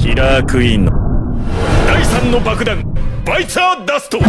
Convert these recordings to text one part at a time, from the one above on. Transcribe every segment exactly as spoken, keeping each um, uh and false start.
キラークイーンのだいさんの爆弾バイツァーダスト。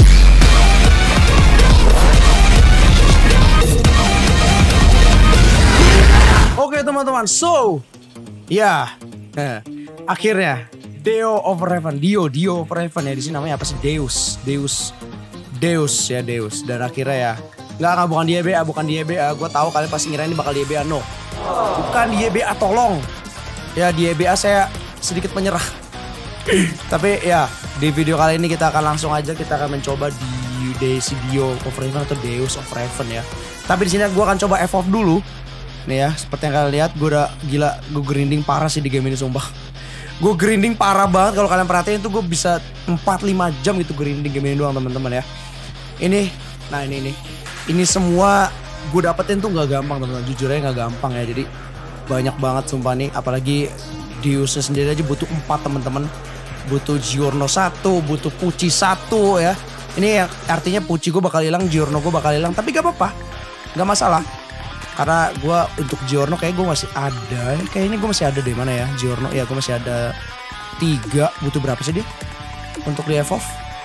Oke teman-teman, so ya eh, akhirnya Dio of Heaven, Dio, Dio of Heaven ya, di sini namanya apa sih? Deus, Deus, Deus ya Deus. Dan akhirnya ya, nggak nggak bukan dia B A, bukan dia B A. Gue tahu kalian pasti ngira ini bakal dia B A, no, bukan dia B A, tolong. Ya dia B A saya sedikit menyerah. Tapi ya di video kali ini kita akan langsung aja kita akan mencoba di Desi Dio of Heaven atau Deus of Heaven ya. Tapi di sini gue akan coba evolve dulu. Nih ya, seperti yang kalian lihat, gue udah gila, gue grinding parah sih di game ini sumpah. Gue grinding parah banget, kalau kalian perhatiin tuh gue bisa empat lima jam gitu grinding game ini doang teman-teman ya. Ini, nah ini ini, ini semua gue dapetin tuh nggak gampang teman-teman, jujur aja nggak gampang ya. Jadi banyak banget sumpah nih, apalagi Deusnya sendiri aja butuh empat teman-teman. Butuh Giorno satu, butuh Pucci satu ya. Ini yang artinya Pucci gue bakal hilang, Giorno gue bakal hilang, tapi gak apa-apa, gak masalah. Karena gue untuk Giorno kayak gue masih ada, kayaknya gue masih ada di mana ya Giorno ya, gue masih ada tiga. Butuh berapa sih dia untuk di evolve?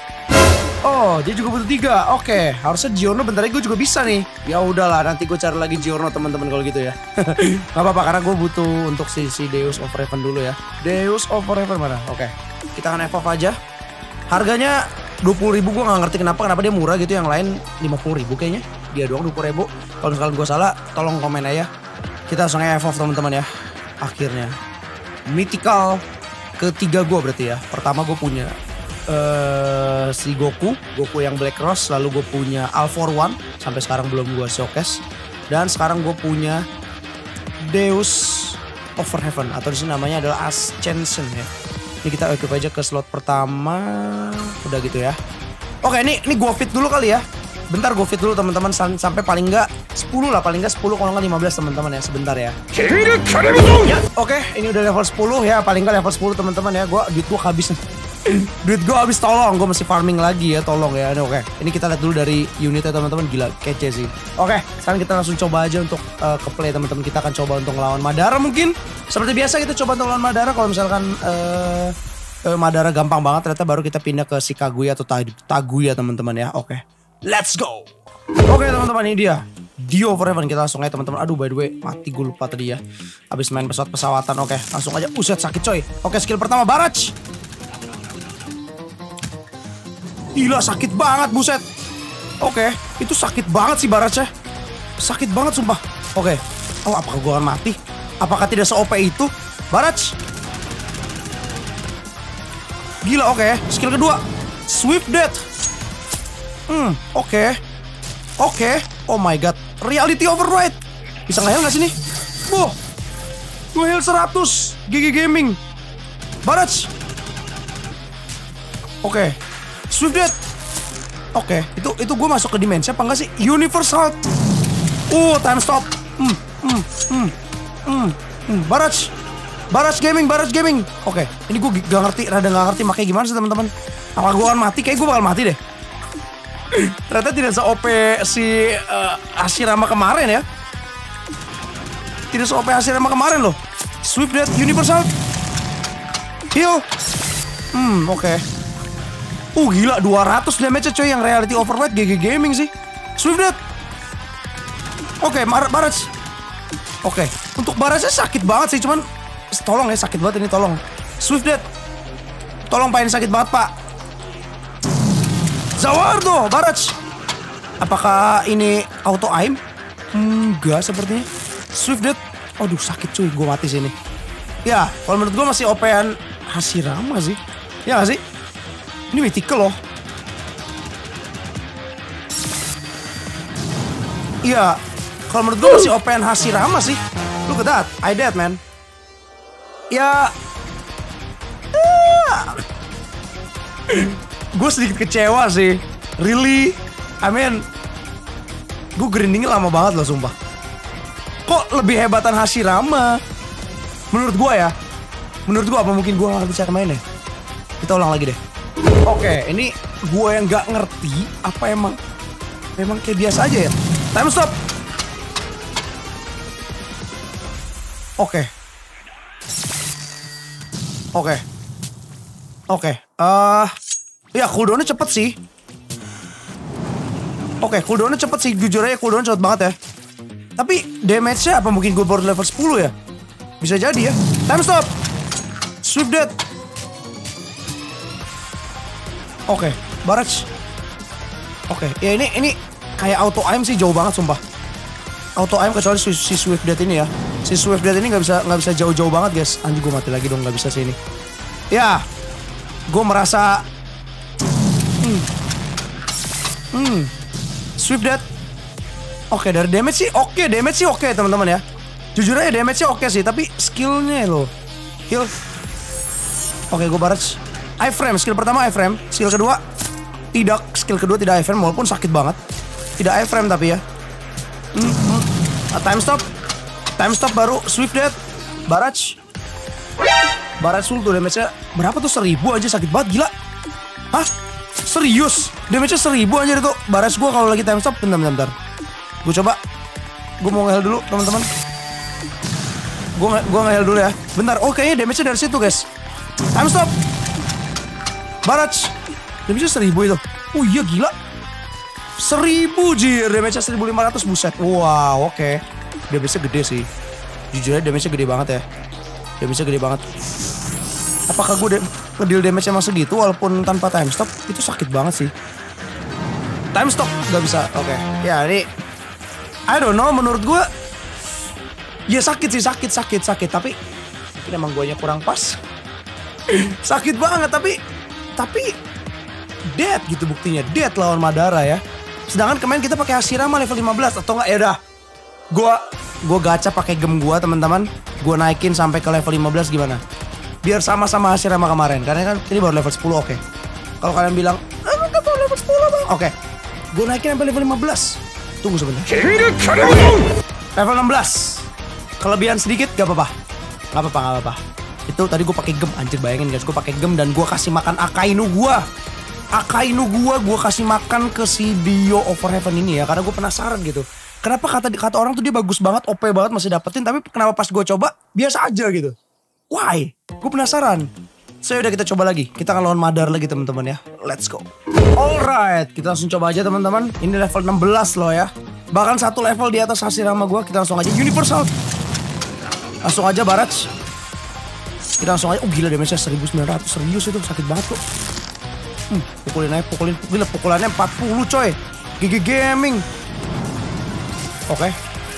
Oh dia juga butuh tiga. Oke, harusnya Giorno bentar lagi gue juga bisa nih. Ya udahlah, nanti gue cari lagi Giorno teman-teman kalau gitu ya. Gak apa-apa karena gue butuh untuk si, si Deus of Heaven dulu ya. Deus of Heaven mana? Oke, kita akan evolve aja. Harganya dua puluh ribu, gue gak ngerti kenapa kenapa dia murah gitu, yang lain lima puluh ribu kayaknya. Dia doang dua puluh ribu. Kalau misalkan gue salah tolong komen aja. Kita langsung evolve teman-teman ya. Akhirnya mythical ketiga gue berarti ya. Pertama gue punya uh, si Goku, Goku yang Black Rose. Lalu gue punya All For One, sampai sekarang belum gue showcase. Dan sekarang gue punya Deus of Heaven atau di sini namanya adalah Ascension ya. Ini kita equip aja ke slot pertama. Udah gitu ya. Oke, ini ini gue fit dulu kali ya. Bentar gue fit dulu teman-teman, sampai paling enggak sepuluh lah, paling enggak sepuluh kalau enggak lima belas teman-teman ya, sebentar ya. Oke, ini udah level sepuluh ya, paling enggak level sepuluh teman-teman ya. Gue duit gue habis. Duit gue habis, tolong, gue masih farming lagi ya, tolong ya. Oke, ini kita lihat dulu dari unitnya teman-teman, gila kece sih. Oke, sekarang kita langsung coba aja untuk uh, ke play teman-teman. Kita akan coba untuk ngelawan Madara mungkin. Seperti biasa kita coba untuk ngelawan Madara. Kalau misalkan uh, uh, Madara gampang banget, ternyata baru kita pindah ke si Kaguya atau Taguya teman-teman ya. Oke. Let's go. Oke teman-teman, ini dia Dio of Heaven. Kita langsung aja teman-teman. Aduh by the way, mati gue lupa tadi ya, habis main pesawat-pesawatan. Oke langsung aja. Uset sakit coy. Oke skill pertama Barrage. Gila sakit banget buset. Oke itu sakit banget sih Barrage ya. Sakit banget sumpah. Oke. Oh apakah gue akan mati? Apakah tidak se-O P itu Barrage? Gila. Oke skill kedua Swift Death. Hmm, oke, okay. oke, okay. Oh my god, Reality Override. Bisa nge-heal gak sih nih? Boh, gue heal seratus, G G Gaming, Barrage. Oke, okay. Swift Death. Oke, okay. itu itu gue masuk ke dimensi apa enggak sih? Universal. Uh, time stop. Hmm, hmm, hmm, hmm, hmm. Barrage, Barrage Gaming, Barrage Gaming. Oke, okay. Ini gue gak ngerti, rada gak ngerti makanya gimana sih teman-teman. Apa gue akan mati? Kayak gue bakal mati deh. Ternyata tidak se-O P si uh, Hashirama kemarin ya. Tidak se-O P Hashirama kemarin loh. Swift Death Universal Heal. Hmm oke okay. Uh gila dua ratus damage coy, yang Reality Override G G Gaming sih. Swift Death. Oke okay, Barrage. Oke okay. Untuk Barrage sakit banget sih, cuman tolong ya, sakit banget ini, tolong. Swift Death. Tolong paling sakit banget pak. Zawardo, Barrage. Apakah ini auto aim? Enggak sepertinya. Swift Death. Aduh sakit cuy, gue mati sini. Ya, kalau menurut gue masih O P-an Hashirama sih. Ya gak sih? Ini mythical loh. Iya, kalau menurut gue masih O P-an Hashirama sih. Look at that, I dead man. Ya. Gue sedikit kecewa sih. Really? I mean, gue grindingnya lama banget loh sumpah. Kok lebih hebatan Hashirama? Menurut gue ya. Menurut gue apa mungkin gue gak ngerti cara mainnya? Kita ulang lagi deh. Oke, ini gue yang gak ngerti. Apa emang Memang kayak biasa aja ya. Time stop. Oke. Oke. Oke, okay. uh, ya cooldownnya cepet sih. Oke, okay, cooldownnya cepet sih. Jujur aja cooldownnya cepet banget ya. Tapi damage-nya apa mungkin gue baru level sepuluh ya? Bisa jadi ya. Time stop. Swift death. Oke, okay, barrage. Oke, okay. Ya ini ini kayak auto aim sih jauh banget sumpah. Auto aim kecuali si, si Swift death ini ya. Si Swift death ini nggak bisa nggak bisa jauh-jauh banget guys. Anjir gue mati lagi dong, nggak bisa sini. Ya, gue merasa. Hmm. Hmm. Swift death. Oke, dari damage sih oke, okay, damage sih oke okay, teman-teman ya. Jujur aja damage-nya oke okay sih, tapi skillnya loh. Heal. Oke, okay, gue barrage. iframe, skill pertama iframe, skill kedua tidak, skill kedua tidak iframe walaupun sakit banget. Tidak iframe tapi ya. Hmm, hmm. Nah, time stop. Time stop baru swift death. Barrage. Barrage full tuh damage-nya berapa tuh? Seribu aja, sakit banget gila. Hah? Serius? Damage-nya seribu aja itu. Barrage gue kalau lagi time stop. Bentar, bentar, bentar. Gue coba. Gue mau nge-heal dulu teman-teman. Gue gue nge-heal dulu ya. Bentar. Oh kayaknya damage-nya dari situ guys. Time stop. Barrage. Damage-nya seribu itu. Oh iya gila. Seribu jir. Damage-nya seribu lima ratus. Buset. Wow oke okay. Damage-nya gede sih. Jujur aja damage-nya gede banget ya. Damage-nya gede banget. Apakah gue ngedeal damage emang segitu walaupun tanpa time stop? Itu sakit banget sih. Time stop gak bisa. Oke okay. Ya ini I don't know, menurut gue ya sakit sih, sakit, sakit, sakit. Tapi ini emang guanya kurang pas. Sakit banget, tapi Tapi dead gitu buktinya. Dead lawan Madara ya. Sedangkan kemarin kita pakai Hashirama level lima belas. Atau enggak, ya udah Gue Gue gacha pakai gem gue teman-teman. Gue naikin sampai ke level lima belas gimana? Biar sama-sama Hashirama kemarin. Karena kan ini baru level sepuluh, oke okay. Kalau kalian bilang ah, gak baru level sepuluh bang. Oke okay. Gue naikin sampai level lima belas. Tunggu sebentar. Level enam belas. Kelebihan sedikit gak apa-apa. Gak apa-apa, gak apa-apa. Itu tadi gue pakai gem, anjir bayangin guys, gue pakai gem dan gue kasih makan Akainu gue. Akainu gue, gue kasih makan ke si Dio Over Heaven ini ya, karena gue penasaran gitu. Kenapa kata kata orang tuh dia bagus banget, O P banget masih dapetin, tapi kenapa pas gue coba biasa aja gitu? Why? Gue penasaran. So udah kita coba lagi, kita akan lawan Madara lagi teman-teman ya. Let's go. Alright, kita langsung coba aja teman-teman. Ini level enam belas loh ya. Bahkan satu level di atas Hashirama gue. Kita langsung aja universal. Langsung aja barrage. Kita langsung aja. Oh gila damage-nya seribu sembilan ratus. Serius itu sakit banget kok. Hmm, pukulin aja, pukulin. Gila pukulannya empat puluh coy. G G Gaming. Oke okay.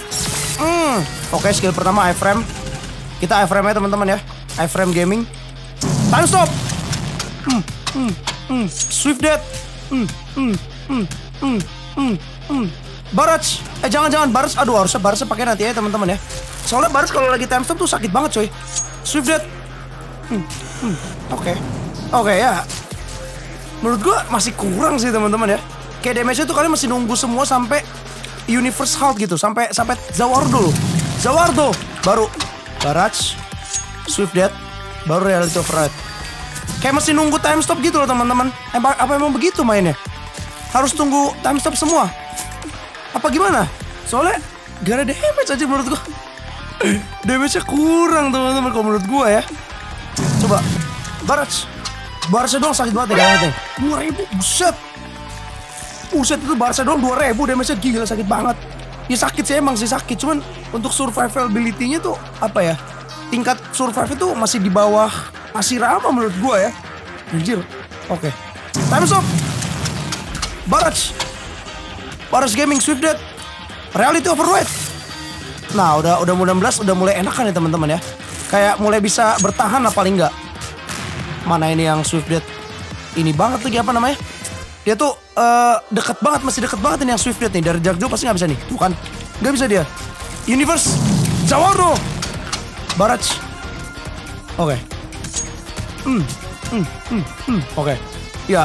Hmm, Oke okay, skill pertama iframe. Kita iframe aja teman-teman ya. Iframe Gaming. Time stop. Hmm, hmm, hmm. Swift death. Hmm, hmm, hmm, hmm, hmm, hmm. Barrage. Eh jangan-jangan barrage. Aduh harusnya barrage pakai nanti ya teman-teman ya. Soalnya barrage kalau lagi time stop tuh sakit banget coy. Swift death. Hmm, hmm. Oke. Okay. Oke okay, ya. Menurut gua masih kurang sih teman-teman ya. Kayak damage-nya tuh kalian masih nunggu semua sampai Universe Halt gitu. Sampai sampai Zawardo. Zawardo. Baru barrage. Swift death. Baru reality override. Kayak masih nunggu time stop gitu loh teman-teman. Emang apa emang begitu mainnya? Harus tunggu time stop semua? Apa gimana? Soalnya gak ada damage aja menurut gua. Damage-nya kurang teman-teman kalau menurut gua ya. Coba barrage. Barrage doang sakit banget ya kayaknya. dua ribu buset. Buset itu barrage doang dua ribu damage-nya gila sakit banget. Ya sakit sih emang sih sakit. Cuman untuk survivability-nya tuh apa ya? Tingkat survive itu masih di bawah Hashirama menurut gue ya. Anjir. Oke okay. Time stop. Barrage. Barrage Gaming Swift death. Reality override. Nah udah udah enam belas udah mulai enakan ya teman-teman ya. Kayak mulai bisa bertahan lah paling enggak. Mana ini yang Swift death. Ini banget lagi apa namanya. Dia tuh uh, deket banget. Masih deket banget ini yang Swift death nih. Dari jarak jauh pasti gak bisa nih. Tuh kan. Gak bisa dia. Universe Zawardo. Barrage. Oke okay. Hmm Hmm Hmm, hmm. Oke okay. Ya.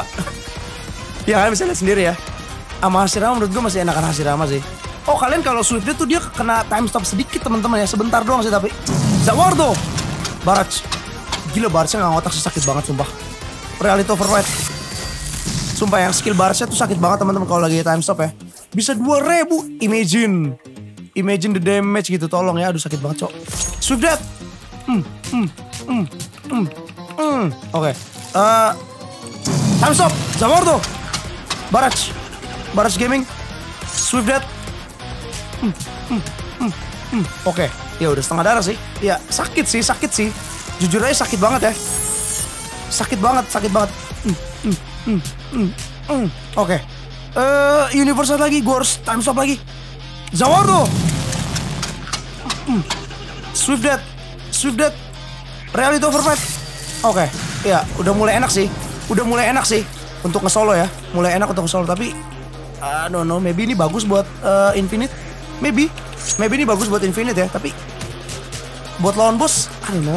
Ya kalian bisa lihat sendiri ya. Sama Hashirama menurut gue masih enakan Hashirama sih. Oh kalian kalau Swift death tuh dia kena time stop sedikit teman-teman ya. Sebentar doang sih tapi. Zawardo. Barrage. Gila barrage-nya gak ngotak sih sakit banget sumpah. Reality override. Sumpah yang skill barrage-nya tuh sakit banget teman-teman kalau lagi time stop ya. Bisa dua ribu. Imagine. Imagine the damage gitu tolong ya. Aduh sakit banget cok. Swift death. Hmm, hmm, hmm, hmm, hmm. Oke. Okay. Uh, time stop. Zamordo. Barrage. Barrage Gaming. Swift Death. Hmm, hmm, hmm, hmm. Oke, okay. Ya udah setengah darah sih. Ya sakit sih, sakit sih. Jujur aja sakit banget ya. Sakit banget, sakit banget. Hmm, hmm, hmm, hmm, hmm. Oke. Okay. Uh, Universal lagi, gue harus time stop lagi. Zamordo. Hmm. Swift Death. Swift Death. Reality Overfight. Oke, okay. Ya udah mulai enak sih. Udah mulai enak sih untuk nge-solo ya. Mulai enak untuk nge-solo, tapi I don't know, maybe ini bagus buat uh, Infinite. Maybe. Maybe ini bagus buat Infinite ya, tapi buat lawan bos, I don't know.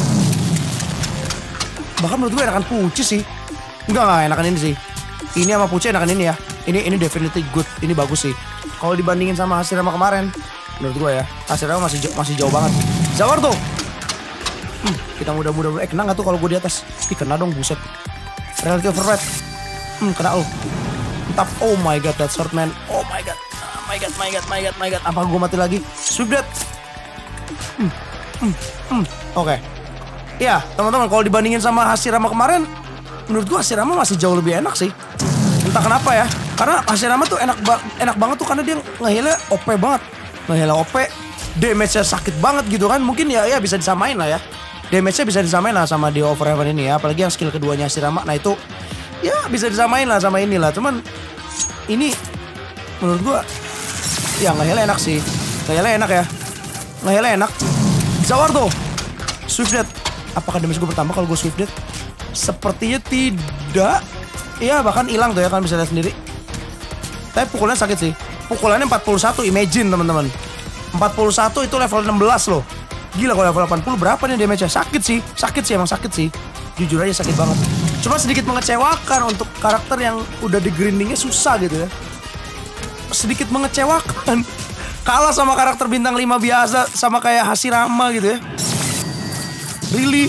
Bahkan menurut gue enakan Pucci sih. Enggak, enggak enakan ini sih. Ini sama Pucci enakan ini ya. Ini ini definitely good. Ini bagus sih. Kalau dibandingin sama Hashirama kemarin, menurut gue ya, Hashirama masih masih jauh banget. Zamordo. Hmm, kita mudah-mudah eh kena nggak tuh kalau gue di atas? Ih, kena dong, buset. Reality Override. Hmm, kena lo. Entap. Oh my god, that's hurt man. Oh my god. Oh my god, my god, my god, my god. Apa gue mati lagi? Swift Death. Hmm, hmm, hmm. Oke. Okay. Ya, teman-teman, kalau dibandingin sama Hashirama kemarin, menurut gue Hashirama masih jauh lebih enak sih. Entah kenapa ya. Karena Hashirama tuh enak ba enak banget tuh karena dia nge-healnya O P banget. Nge-healnya O P, damage-nya sakit banget gitu kan. Mungkin ya ya bisa disamain lah ya. Damage-nya bisa disamain lah sama Dio of Heaven ini ya. Apalagi yang skill keduanya Hashirama. Nah itu ya bisa disamain lah sama inilah. Cuman ini menurut gua ya nge-healnya enak sih. Nge-healnya enak ya. Nge-healnya enak. Zamordo. Swift Death. Apakah damage gue bertambah kalau gue Swift Death? Sepertinya tidak. Iya bahkan hilang tuh ya, kan bisa lihat sendiri. Tapi pukulannya sakit sih. Pukulannya empat puluh satu, imagine teman-teman. empat puluh satu itu level enam belas loh. Gila, kalau level delapan puluh berapa nih damage-nya? Sakit sih, sakit sih, emang sakit sih. Jujur aja sakit banget. Cuma sedikit mengecewakan untuk karakter yang udah di grindingnya susah gitu ya. Sedikit mengecewakan. Kalah sama karakter bintang lima biasa, sama kayak Hashirama gitu ya. Really?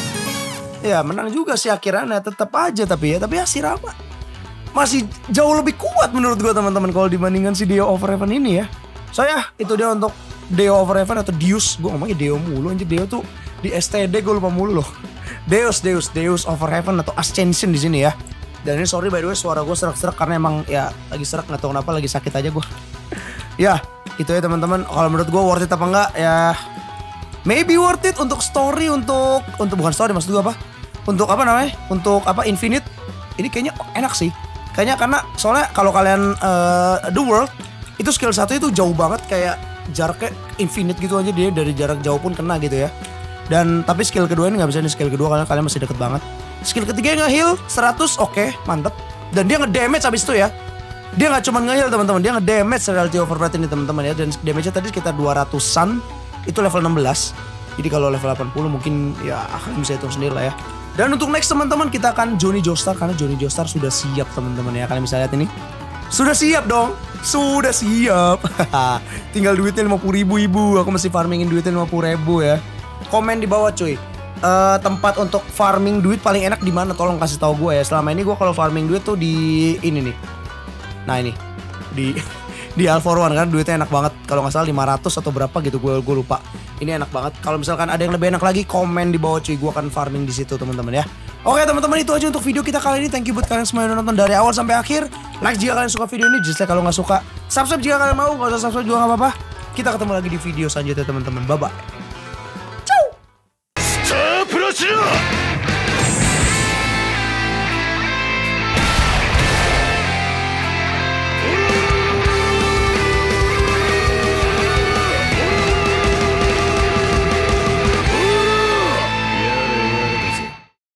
Ya menang juga sih akhirnya, tetap aja tapi ya. Tapi Hashirama masih jauh lebih kuat menurut gue teman-teman kalau dibandingkan si Dio of Heaven ini ya. So ya, itu dia untuk Dio of Heaven atau Deus. Gue ngomongnya Dio mulu, anjir. Dio tuh di S T D gue lupa mulu loh. Deus, Deus, Deus of Heaven atau Ascension di sini ya. Dan ini sorry by the way suara gue serak-serak karena emang ya lagi serak, nggak tahu kenapa, lagi sakit aja gue. Ya, itu ya teman-teman. Kalau menurut gue worth it apa enggak ya? Maybe worth it untuk story, untuk untuk bukan story maksud gue apa? Untuk apa namanya? Untuk apa Infinite? Ini kayaknya enak sih. Kayaknya karena soalnya kalau kalian uh, The World itu skill satu itu jauh banget, kayak jaraknya infinite gitu aja, dia dari jarak jauh pun kena gitu ya. Dan tapi skill kedua ini nggak bisa nih skill kedua karena kalian masih deket banget. Skill ketiga nge-heal seratus, oke, okay, mantep. Dan dia nge-damage abis itu ya. Dia nggak cuma nge-heal teman-teman, dia nge-damage Reality Override ini teman-teman ya. Dan damage-nya tadi sekitar dua ratusan, itu level enam belas. Jadi kalau level delapan puluh mungkin ya kalian bisa hitung sendiri lah ya. Dan untuk next teman-teman kita akan Johnny Joestar, karena Johnny Joestar sudah siap teman-teman ya. Kalian bisa lihat ini. Sudah siap dong. Sudah siap. Tinggal duitnya lima puluh ribu ibu. Aku masih farmingin duitnya lima puluh ribu ya. Komen di bawah cuy. Uh, tempat untuk farming duit paling enak di mana? Tolong kasih tahu gue ya. Selama ini gue kalau farming duit tuh di ini nih. Nah ini di di All for One kan duitnya enak banget. Kalau nggak salah lima ratus atau berapa gitu, gue gue lupa. Ini enak banget. Kalau misalkan ada yang lebih enak lagi, komen di bawah cuy. Gue akan farming di situ teman-teman ya. Oke teman-teman, itu aja untuk video kita kali ini. Thank you buat kalian semua yang nonton dari awal sampai akhir. Like jika kalian suka video ini, dislike kalau nggak suka. Subscribe jika kalian mau, nggak usah subscribe juga nggak apa-apa. Kita ketemu lagi di video selanjutnya teman-teman. Bye bye.